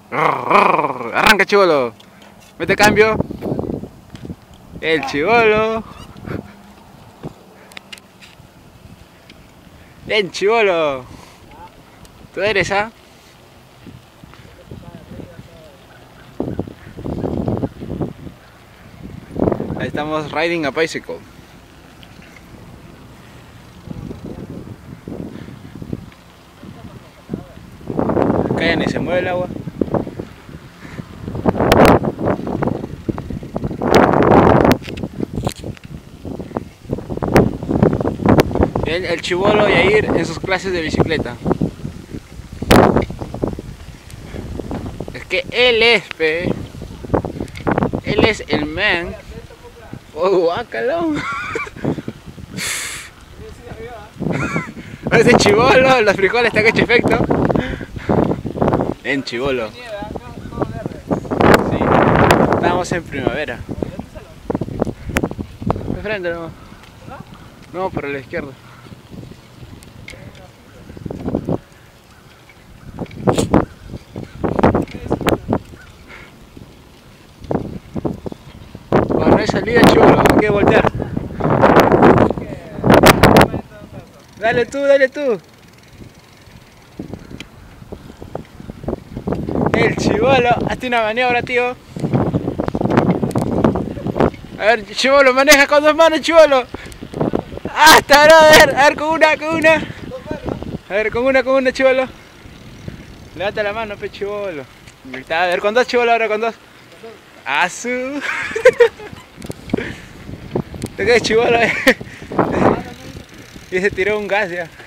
Arranca, chibolo. Mete cambio. El chibolo. Bien, chibolo. Tú eres, ¿ah? Ahí estamos riding a bicycle. Acá ya ni se mueve el agua. El chibolo Yair en sus clases de bicicleta. Es que él es, pe. Él es el man. Oh, guácalo. Ese chibolo, los frijoles están hecho efecto. En chibolo. Sí, estamos en primavera. De frente no. No, por la izquierda. Bueno, no hay salida, chibolo, hay que voltear. Dale tú, dale tú. El chibolo, hazte una maniobra, tío. A ver, chibolo, maneja con dos manos, chibolo. ¡Hasta, brother! A ver, con una. A ver, con una, chibolo. Levanta la mano, pe, chibolo. A ver, con dos, chibolo, ahora con dos. ¡Azul! ¿Te quedas, chibolo? Y se tiró un gas ya.